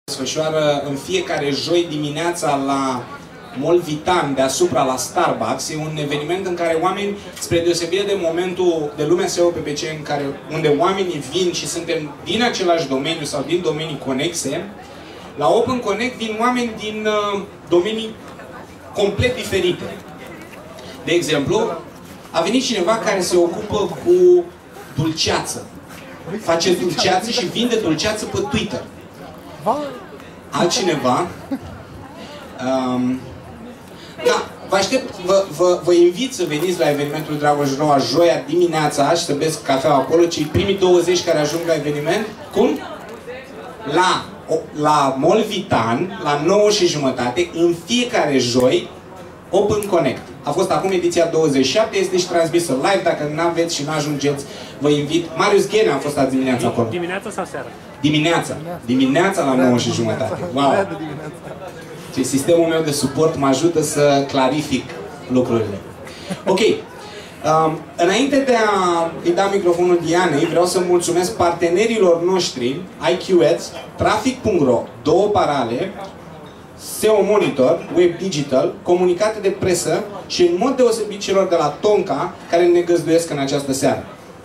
desfășoară în fiecare joi dimineața la Molvitan, deasupra la Starbucks. E un eveniment în care oameni, spre deosebire de momentul de lumea SEO PPC, unde oamenii vin și suntem din același domeniu sau din domenii conexe, la Open Connect vin oameni din domenii complet diferite. De exemplu, a venit cineva care se ocupă cu dulceață. Face dulceață și vinde dulceață pe Twitter. Altcineva... da, vă aștept, vă invit să veniți la evenimentul Dragoș Roa joia dimineața și să beți cafea acolo, cei primii 20 care ajung la eveniment. Cum? La Molvitan, la 9:30, în fiecare joi, Open Connect. A fost acum ediția 27, este și transmisă live, dacă nu aveți și nu ajungeți, vă invit. Marius Ghenea a fost azi dimineața acolo. Dimineața sau seara? Dimineața. Dimineața la 9:30. Wow! Și sistemul meu de suport mă ajută să clarific lucrurile. Ok. Înainte de a îi da microfonul Dianei, vreau să mulțumesc partenerilor noștri, IQ Ads, Traffic.ro, Două Parale, SEO Monitor, Web Digital, Comunicate de Presă și în mod deosebit celor de la Tonka, care ne găzduiesc în această seară.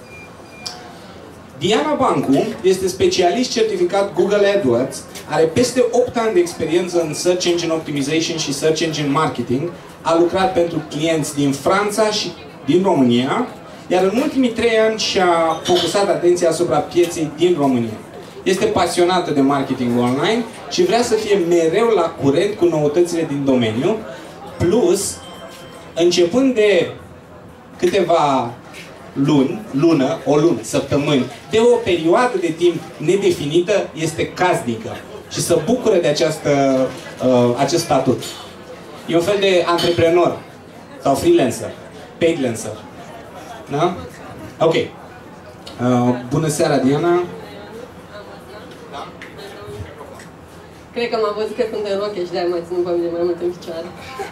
Diana Bancu este specialist certificat Google AdWords, are peste 8 ani de experiență în Search Engine Optimization și Search Engine Marketing, a lucrat pentru clienți din Franța și din România, iar în ultimii 3 ani și-a focusat atenția asupra pieței din România. Este pasionată de marketing online și vrea să fie mereu la curent cu noutățile din domeniu, plus, începând de câteva săptămâni, de o perioadă de timp nedefinită, este casnică și se bucură de acest statut. E un fel de antreprenor sau freelancer, paidlancer. Da? Ok. Bună seara, Diana. Cred că m-am văzut că sunt în roche și de-aia mai țin pe mine mai mult în picioare.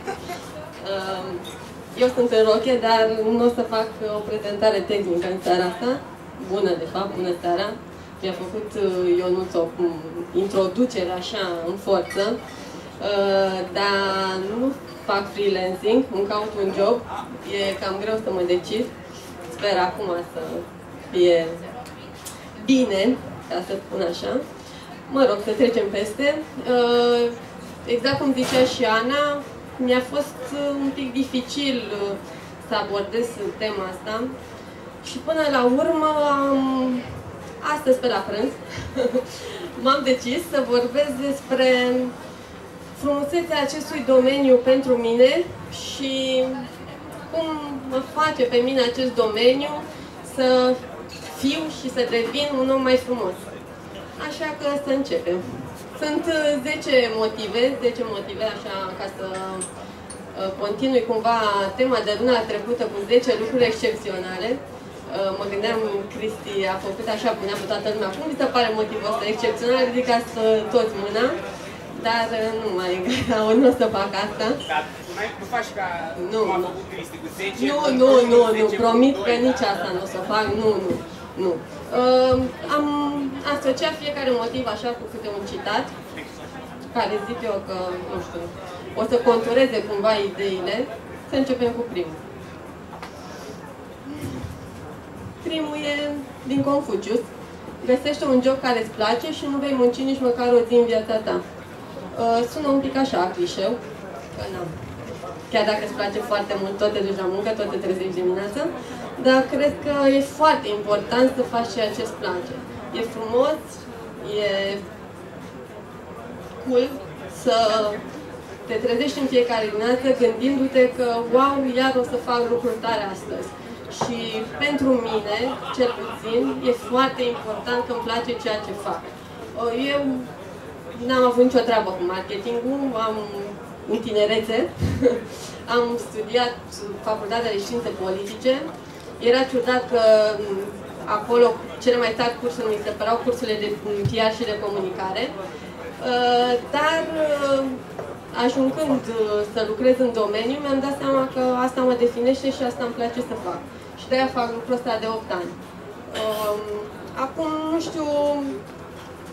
Eu sunt în roche, dar nu o să fac o prezentare tehnică în seara asta. Bună, de fapt, bună seara. Mi-a făcut Ionuț o introducere așa, în forță. Dar nu fac freelancing, îmi caut un job. E cam greu să mă decid. Sper acum să fie bine, ca să spun așa. Mă rog, să trecem peste. Exact cum zicea și Ana, mi-a fost un pic dificil să abordez tema asta și până la urmă, astăzi pe la prânz, m-am decis să vorbesc despre frumusețea acestui domeniu pentru mine și cum mă face pe mine acest domeniu să fiu și să devin un om mai frumos. Așa că să începem. Sunt 10 motive, așa, ca să continui cumva tema de luna trecută cu 10 lucruri excepționale. Mă gândeam, Cristi a făcut așa, punea pe toată lumea. Cum vi se pare motivul ăsta excepțional? Ridicați toți mâna, dar nu mai, nu o să fac asta. Dar nu faci ca cum a făcut Cristi cu 10? Nu, promit că nici asta nu o să fac, nu. Am asociat fiecare motiv așa cu câte un citat, care zic eu că, nu știu, o să contureze cumva ideile. Să începem cu primul. Primul e din Confucius. Găsește un job care îți place și nu vei munci nici măcar o zi în viața ta. Sună un pic așa, clișeu, că n-am. Chiar dacă îți place foarte mult, tot te duci la muncă, tot te trezești dimineața, dar cred că e foarte important să faci ceea ce îți place. E frumos, e cool să te trezești în fiecare dimineață gândindu-te că, wow, iar o să fac lucruri tare astăzi. Și pentru mine, cel puțin, e foarte important că îmi place ceea ce fac. Eu n-am avut nicio treabă cu marketingul, am în tinerețe, am studiat Facultatea de Științe Politice. Era ciudat că acolo cele mai tari cursuri mi se păreau cursurile de PR și de comunicare, dar ajungând să lucrez în domeniu, mi-am dat seama că asta mă definește și asta îmi place să fac. Și de-aia fac lucrul ăsta de 8 ani. Acum, nu știu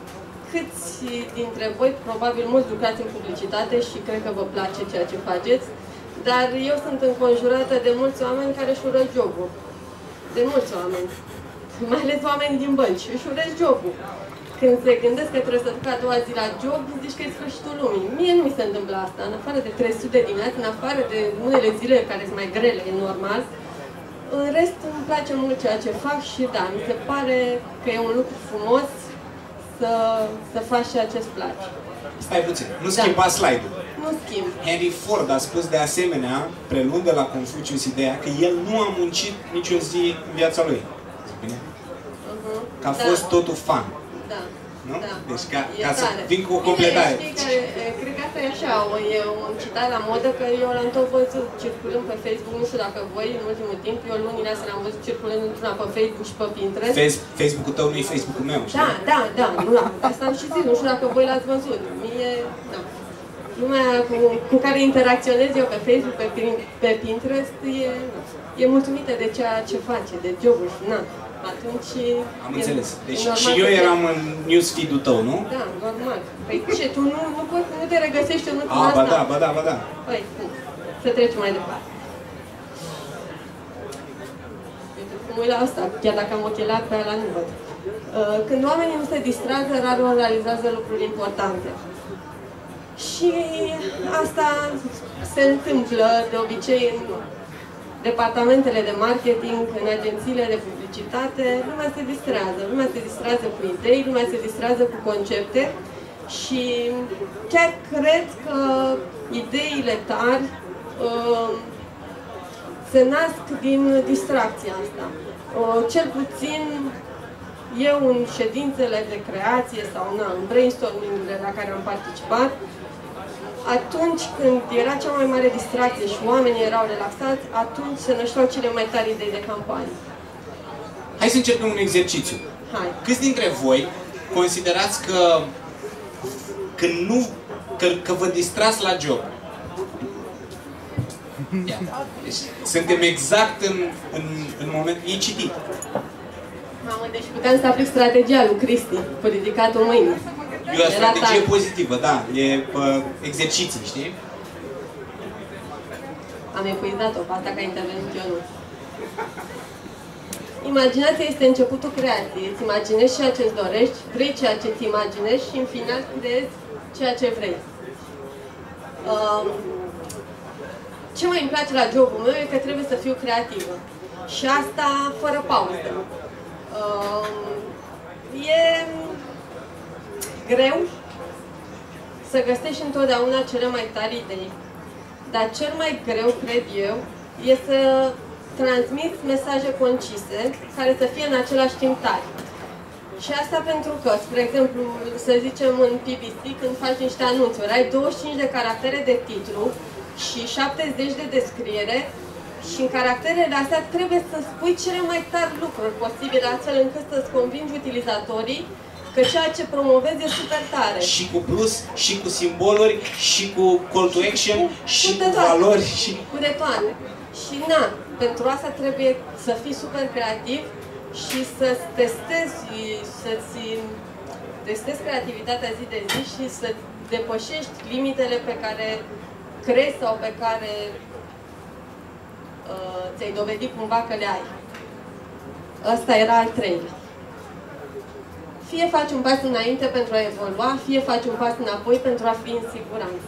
câți dintre voi, probabil mulți lucrați în publicitate și cred că vă place ceea ce faceți, dar eu sunt înconjurată de mulți oameni care își urăsc jobul. De mulți oameni. Mai ales oameni din bănci. Își urăsc jobul. Când se gândesc că trebuie să duc a doua zi la job, zici că e sfârșitul lumii. Mie nu mi se întâmplă asta. În afară de 300 de dimineață, în afară de unele zile care sunt mai grele, e normal, în rest îmi place mult ceea ce fac și da, mi se pare că e un lucru frumos să faci ceea ce-ți place. Stai puțin, nu schimba slide-ul. Nu schimb. Henry Ford a spus de asemenea, preluând de la Confucius ideea, că el nu a muncit nicio zi în viața lui. Bine? Că a fost totul fun. Da. Nu? Da. Deci ca să vin cu o completare. Cred că asta e așa, e un citat la modă, că eu l-am tot văzut circulând pe Facebook, nu știu dacă voi, în ultimul timp, eu lunile astea l-am văzut circulând într-una pe Facebook și pe Pinterest. Facebook-ul tău nu e Facebook-ul meu, știi? Da, nu, asta am și zis, nu știu dacă voi l-ați văzut. Mie, da. Lumea cu care interacționez eu pe Facebook, pe Pinterest, e mulțumită de ceea ce face, de jobul și na. Atunci... Am înțeles. Deci și eu eram în newsfeed-ul tău, nu? Da, normal. Păi ce, tu nu te regăsești în ultima asta? Ba da. Păi, să trecem mai departe. Cum uit la asta, chiar dacă am ochelari pe ala, nu văd. Când oamenii nu se distrează, rar realizează lucruri importante. Și asta se întâmplă de obicei în departamentele de marketing, în agențiile de publicitate. Lumea se distrează cu idei, lumea se distrează cu concepte și chiar cred că ideile tari se nasc din distracția asta. Cel puțin eu în ședințele de creație sau în brainstorming-urile la care am participat, atunci când era cea mai mare distracție și oamenii erau relaxați, atunci se nășteau cele mai tari idei de campanie. Hai să încercăm un exercițiu. Hai. Câți dintre voi considerați că vă distrați la job? Deci, suntem exact în moment... E citit. Mamă, deci puteam să aplic strategia lui Cristi, cu ridicatul mâinii. E o strategie pozitivă, da. E exerciții, știi? Am epuizat-o pe asta că a intervenit eu, nu. Imaginația este începutul creației. Îți imaginezi ceea ce-ți dorești, vrei ceea ce ți imaginezi și în final creezi ceea ce vrei. Ce mai îmi place la jobul meu e că trebuie să fiu creativă. Și asta fără pauză. E greu să găsești întotdeauna cele mai tari idei. Dar cel mai greu, cred eu, e să transmiți mesaje concise, care să fie în același timp tari. Și asta pentru că, spre exemplu, să zicem în PPC, când faci niște anunțuri, ai 25 de caractere de titlu și 70 de descriere și în caracterele astea trebuie să spui cele mai tari lucruri posibile, astfel încât să-ți convingi utilizatorii că ceea ce promovezi e super tare. Și cu plus, și cu simboluri, și cu call to action, și cu valori. Cu de toate. Și na, pentru asta trebuie să fii super creativ și să-ți testezi creativitatea zi de zi și să depășești limitele pe care crezi sau pe care ți-ai dovedit cumva că le ai. Ăsta era al treilea. Fie faci un pas înainte pentru a evolua, fie faci un pas înapoi pentru a fi în siguranță.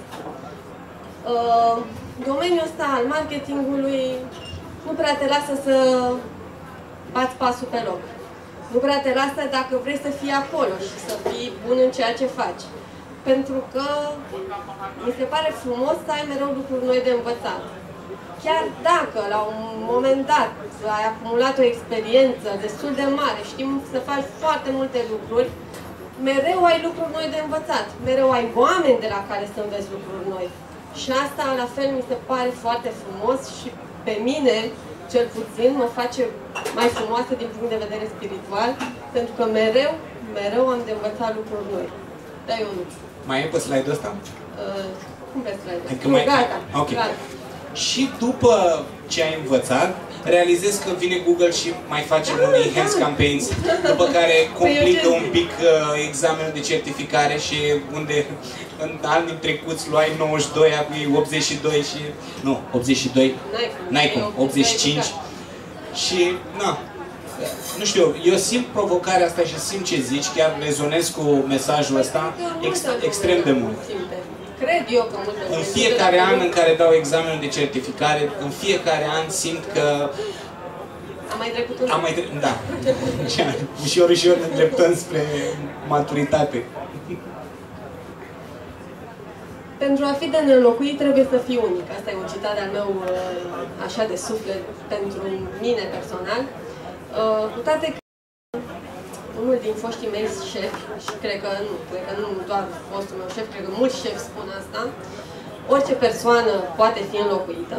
Domeniul ăsta al marketingului nu prea te lasă să bați pasul pe loc. Nu prea te lasă dacă vrei să fii acolo și să fii bun în ceea ce faci. Pentru că mi se pare frumos să ai mereu lucruri noi de învățat. Chiar dacă la un moment dat ai acumulat o experiență destul de mare, știm să faci foarte multe lucruri, mereu ai lucruri noi de învățat. Mereu ai oameni de la care să înveți lucruri noi. Și asta, la fel, mi se pare foarte frumos și pe mine, cel puțin, mă face mai frumoasă din punct de vedere spiritual, pentru că mereu am de învățat lucruri noi. Da, eu nu. Mai e pe slide-ul ăsta? Cum pe slide-ul? Adică Gata. Okay. Și după ce ai învățat, realizez că vine Google și mai face unii hands campaigns, după care complică un pic examenul de certificare și unde în anii trecuți luai 92, acum 82 și... Nu, 82, n-ai cum, 85 și, na, nu știu, eu simt provocarea asta și simt ce zici, chiar rezonez cu mesajul ăsta extrem de mult. Cred eu că multă în fiecare an în care dau examenul de certificare, în fiecare an simt că... Am mai trecut un an. Da. Ușor, ușor ne îndreptăm spre maturitate. Pentru a fi de neînlocuit trebuie să fii unic. Asta e un citat al meu așa de suflet pentru mine personal. Cu toate că unul din foștii mei șefi, și cred că nu doar fostul meu șef, cred că mulți șefi spun asta, orice persoană poate fi înlocuită.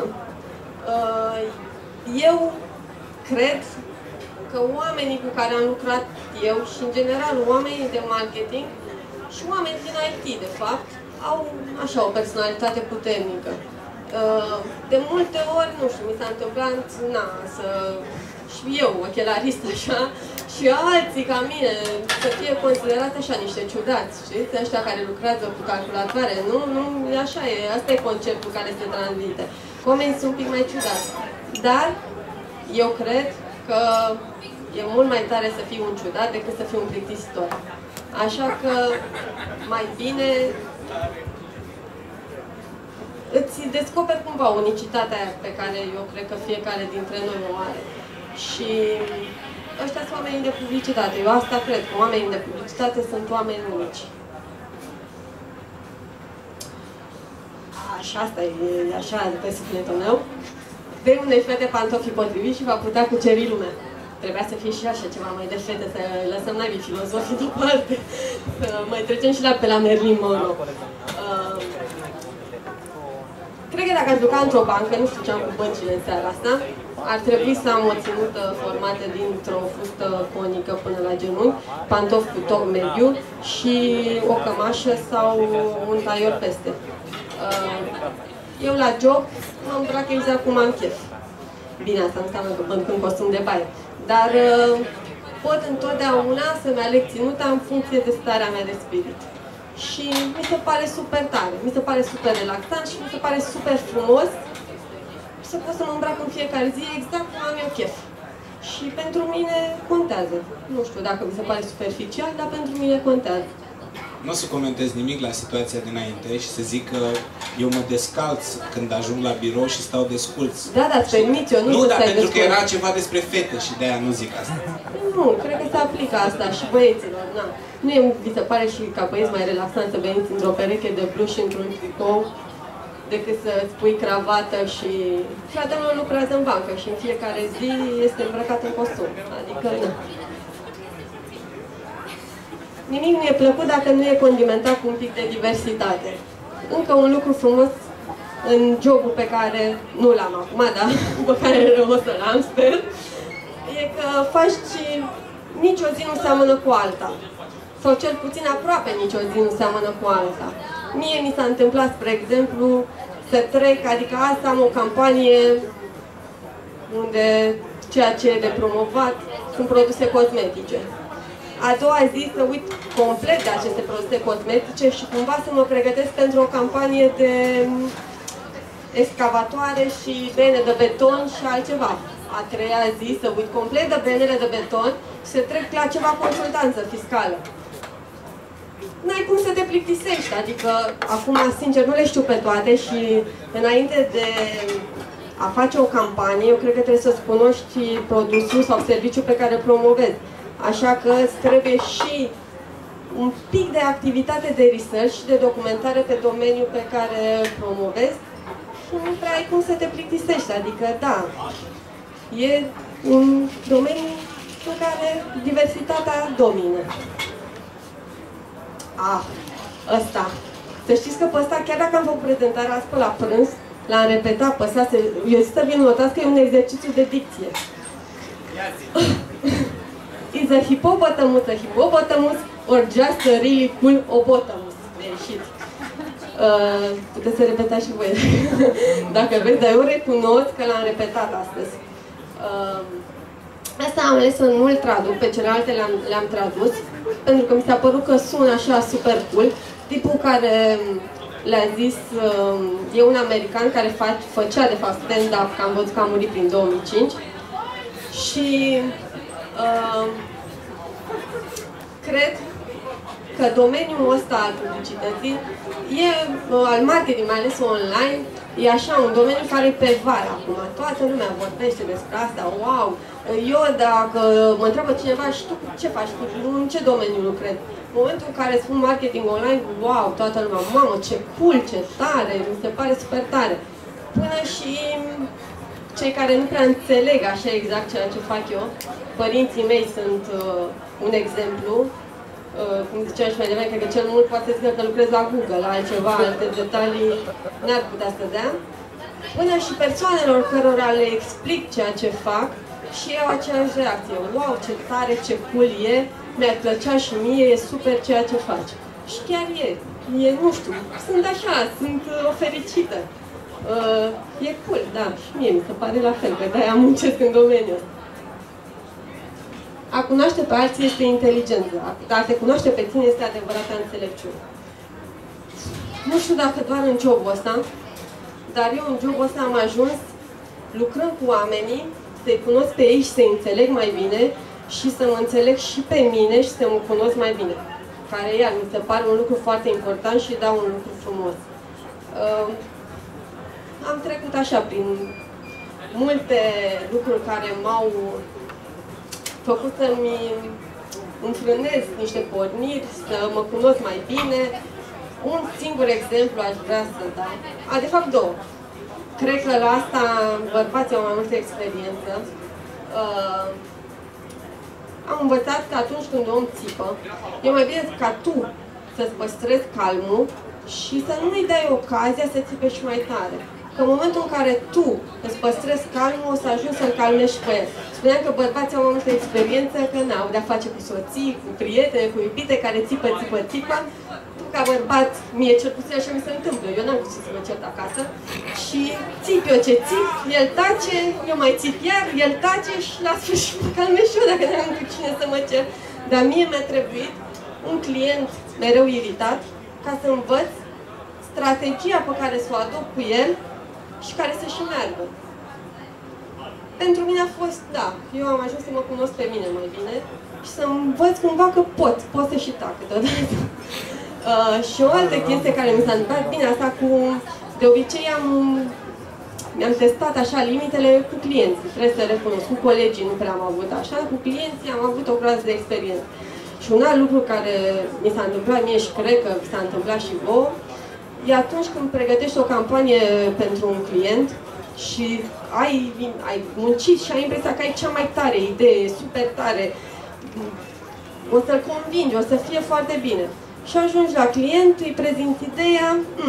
Eu cred că oamenii cu care am lucrat eu și în general oamenii de marketing și oamenii din IT, de fapt, au așa o personalitate puternică. De multe ori, nu știu, mi s-a întâmplat, să și eu, ochelarist așa, și alții ca mine, să fie considerați așa niște ciudați, știți? Ăștia care lucrează cu calculatoare, nu, așa e, asta e conceptul care se transmite. Oamenii sunt un pic mai ciudați. Dar eu cred că e mult mai tare să fii un ciudat decât să fii un plictisitor. Așa că mai bine îți descoperi cumva unicitatea aia pe care eu cred că fiecare dintre noi o are. Și ăștia sunt oamenii de publicitate. Eu asta cred, că oamenii de publicitate sunt oameni unici. Și asta e așa pe sufletul meu. Dă unei fete pantofii potriviți și va putea cuceri lumea. Trebuia să fie și așa ceva mai de fete, să lăsăm naibii filozofii deoparte. Să mai trecem și pe la Marilyn Monroe. Cred că dacă aș lucra într-o bancă, nu știu ce am cu băncile în seara asta, ar trebui să am o ținută formată dintr-o fustă conică până la genunchi, pantofi cu toc mediu și o cămașă sau un taior peste. Eu la job mă îmbrac exact cum am chef. Bine, asta nu înseamnă că bănc în costum de baie, dar pot întotdeauna să-mi aleg ținuta în funcție de starea mea de spirit. Și mi se pare super tare, mi se pare super relaxant și mi se pare super frumos să pot să mă îmbrac în fiecare zi exact cum am eu chef. Și pentru mine contează. Nu știu dacă mi se pare superficial, dar pentru mine contează. Nu o să comentez nimic la situația dinainte și să zic că eu mă descalț când ajung la birou și stau desculț. Da, da, îți permit eu, nu dar pentru că era ceva despre fete și de-aia nu zic asta. Nu, cred că se aplică asta și băieților, na. Nu e, vi se pare și ca băieți mai relaxant să veniți într-o pereche de bluși și într-un tricou decât să-ți pui cravată și... Fratele meu lucrează în bancă și în fiecare zi este îmbrăcat în costum, adică nu. Nimic nu e plăcut dacă nu e condimentat cu un pic de diversitate. Încă un lucru frumos în jobul pe care nu l-am acum, dar pe care o să l-am, sper, e că faci nici o zi nu seamănă cu alta. Sau cel puțin aproape nici o zi nu seamănă cu alta. Mie mi s-a întâmplat, spre exemplu, să trec, adică asta am o campanie unde ceea ce e de promovat sunt produse cosmetice. A doua zi să uit complet de aceste produse cosmetice și cumva să mă pregătesc pentru o campanie de excavatoare și bene de beton și altceva. A treia zi să uit complet de benele de beton și să trec la ceva consultanță fiscală. N-ai cum să te plictisești, adică acum, sincer, nu le știu pe toate și înainte de a face o campanie, eu cred că trebuie să-ți cunoști produsul sau serviciul pe care îl promovezi. Așa că îți trebuie și un pic de activitate de research și de documentare pe domeniul pe care îl promovezi și nu prea ai cum să te plictisești, adică da, e un domeniu în care diversitatea domină. Ăsta. Să știți că pe ăsta, chiar dacă am făcut prezentarea asta la prânz, l-am repetat pe ăsta, eu zic să vin notați că e un exercițiu de dicție. Is a hippopotamus a hippopotamus or just a really cool opotamus? De ieșit. Puteți să repetați și voi. Dacă vreți, dar eu recunosc că l-am repetat astăzi. Asta am ales să nu-l traduc, pe celelalte le-am tradus, pentru că mi s-a părut că sună așa super cool. Tipul care le-a zis, e un american care făcea de fapt stand-up, că am văzut că a murit prin 2005. Și cred că domeniul ăsta al publicității, al marketing, mai ales online, e așa un domeniu care e pe var acum. Toată lumea vorbește despre asta, wow! Eu, dacă mă întreabă cineva, și tu ce faci? În ce domeniu lucrezi? În momentul în care spun marketing online, wow, toată lumea, mamă, ce cool, ce tare, mi se pare super tare. Până și cei care nu prea înțeleg așa exact ceea ce fac eu, părinții mei sunt un exemplu. Cum ziceam și mai devreme, cred că cel mult poate să zică că lucrez la Google, altceva, alte detalii n-ar putea să dea. Până și persoanelor cărora le explic ceea ce fac și eu aceeași reacție. Wow, ce tare, ce cool e, mi-ar plăcea și mie, e super ceea ce faci. Și chiar e, nu știu, sunt așa, sunt fericită. E cool, da, și mie mi se pare la fel, că de-aia muncesc în domeniul ăsta. A cunoaște pe alții este inteligență, dar a te cunoaște pe tine este adevărata înțelepciune. Nu știu dacă doar în jobul ăsta, dar eu în jobul ăsta am ajuns, lucrând cu oamenii, să-i cunosc pe ei și să-i înțeleg mai bine și să mă înțeleg și pe mine și să mă cunosc mai bine. Care, iar, mi se pare un lucru foarte important și da un lucru frumos. Am trecut așa prin multe lucruri care m-au făcut să-mi înfrânez niște porniri, să mă cunosc mai bine. Un singur exemplu aș vrea să dau. De fapt două. Cred că la asta bărbații au mai multă experiență. Am învățat că atunci când om țipă, e mai bine ca tu să-ți păstrezi calmul și să nu-i dai ocazia să țipe și mai tare. Că în momentul în care tu îți păstrezi calmul, o să ajungi să-l calmești pe el. Spuneam că bărbații au mai multă experiență, că n-au de-a face cu soții, cu prietene, cu iubite care țipă. Tu, ca bărbat, mie cel puțin așa mi se întâmplă. Eu n-am putut să mă cert acasă. Și țip eu ce țip, el tace, eu mai țip iar, el tace și la sfârșit mă calmez și eu dacă n-am cu cine să mă cer. Dar mie mi-a trebuit un client mereu iritat ca să învăț strategia pe care să o adopt cu el și care să și meargă. Pentru mine a fost, da, eu am ajuns să mă cunosc pe mine mai bine și să învăț cumva că pot să și tac câteodată. Și o altă chestie care mi s-a întâmplat, bine, asta cu, de obicei mi-am testat așa limitele cu clienții, trebuie să recunosc, cu colegii nu prea am avut așa, cu clienții am avut o groază de experiență. Și un alt lucru care mi s-a întâmplat mie și cred că s-a întâmplat și vouă, e atunci când pregătești o campanie pentru un client și ai muncit și ai impresia că ai cea mai tare idee, super tare, o să-l convingi, o să fie foarte bine. Și ajungi la client, îi prezinti ideea,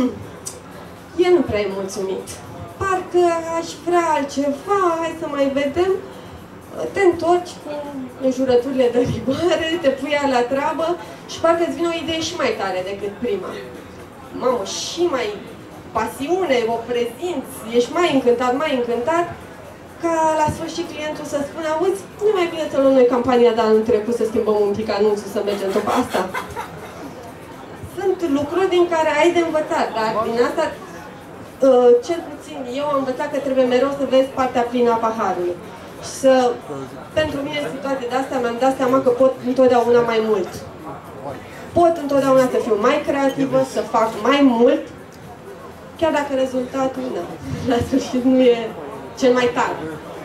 el nu prea e mulțumit. Parcă aș vrea altceva, hai să mai vedem. Te întorci cu înjurăturile de rigoare, te pui la treabă și parcă îți vine o idee și mai tare decât prima. Mamă, și mai pasiune, o prezinți, ești mai încântat, ca la sfârșit clientul să spună, auzi, nu e mai bine să luăm noi campania de anul trecut, să schimbăm un pic anunțul, să mergem după asta. Sunt lucruri din care ai de învățat, dar din asta, cel puțin eu am învățat că trebuie mereu să vezi partea plină a paharului. Și pentru mine, în situații de astea, mi-am dat seama că pot întotdeauna mai mult. Pot întotdeauna să fiu mai creativă, să fac mai mult, chiar dacă rezultatul, la sfârșit, nu e cel mai tare.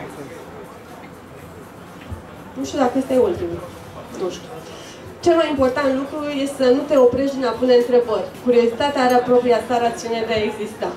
Nu știu dacă ăsta e ultimul. Nu știu. Cel mai important lucru este să nu te oprești din a pune întrebări. Curiozitatea are propria sa rațiune de a exista.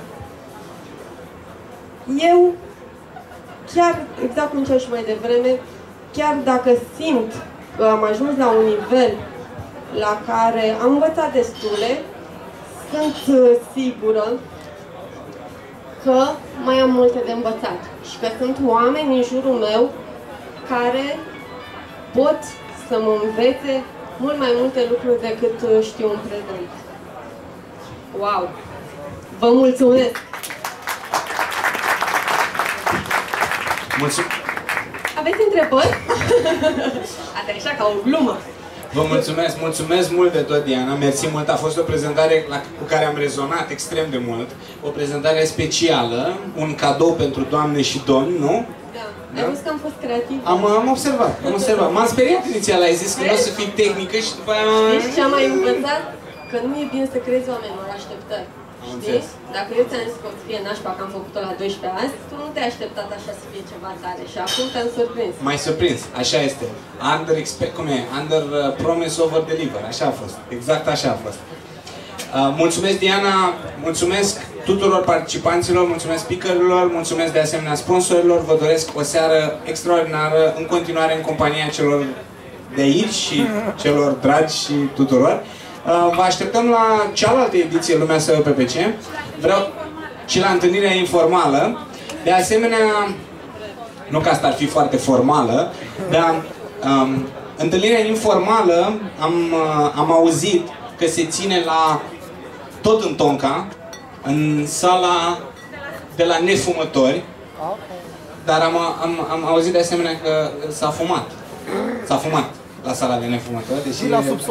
Eu, chiar, exact cum ziceam și mai devreme, chiar dacă simt că am ajuns la un nivel la care am învățat destule, sunt sigură că mai am multe de învățat și că sunt oameni în jurul meu care pot să mă învețe mult mai multe lucruri decât știu în prezent. Wow! Vă mulțumesc! Aveți întrebări? Asta e așa ca o glumă. Vă mulțumesc, mulțumesc mult de tot, Diana, mersi mult, a fost o prezentare cu care am rezonat extrem de mult, o prezentare specială, un cadou pentru doamne și domni, nu? Da. Ai văzut că am fost creativ? Am observat, m-am speriat inițial, ai zis că nu o să fii tehnică și după aia... Știi ce am mai învățat? Că nu e bine să crezi oamenilor așteptări. Știi? Dacă eu ți-am zis că o să fie nașpa că am făcut-o la 12 azi, tu nu te-ai așteptat așa să fie ceva tare și acum te-am surprins. M-ai surprins, așa este. Under promise over deliver, așa a fost. Exact așa a fost. Mulțumesc, Diana, mulțumesc tuturor participanților, mulțumesc speakerilor, mulțumesc de asemenea sponsorilor, vă doresc o seară extraordinară, în continuare în compania celor de aici și celor dragi și tuturor. Vă așteptăm la cealaltă ediție Lumea SEO-PPC și la întâlnirea informală. De asemenea, nu că asta ar fi foarte formală, dar întâlnirea informală am auzit că se ține tot în Tonca, în sala de la Nefumători, dar am auzit de asemenea că s-a fumat. S-a fumat la sala de nefumători, deși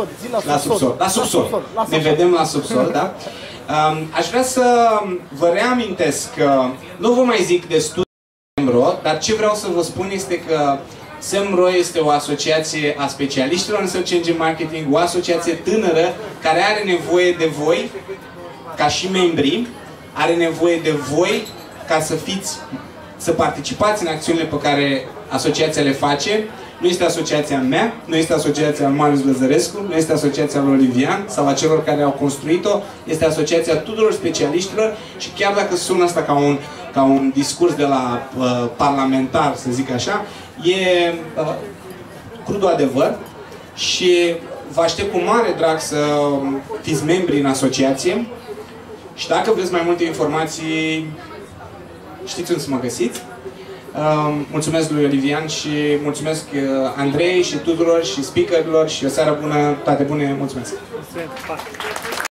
la subsol. Ne vedem la subsol, da? Aș vrea să vă reamintesc că nu vă mai zic de studiul SEMRO, dar ce vreau să vă spun este că SEMRO este o asociație a specialiștilor în search engine marketing, o asociație tânără care are nevoie de voi ca și membri, are nevoie de voi ca să participați în acțiunile pe care asociația le face. Nu este asociația mea, nu este asociația lui Marius Lăzărescu, nu este asociația lui Olivian sau a celor care au construit-o, este asociația tuturor specialiștilor și chiar dacă sună asta ca un discurs de la parlamentar, să zic așa, e crudul adevăr și vă aștept cu mare drag să fiți membri în asociație și dacă vreți mai multe informații, știți unde să mă găsiți. Mulțumesc lui Olivian și mulțumesc Andrei și tuturor și speakerilor și o seară bună, toate bune, mulțumesc!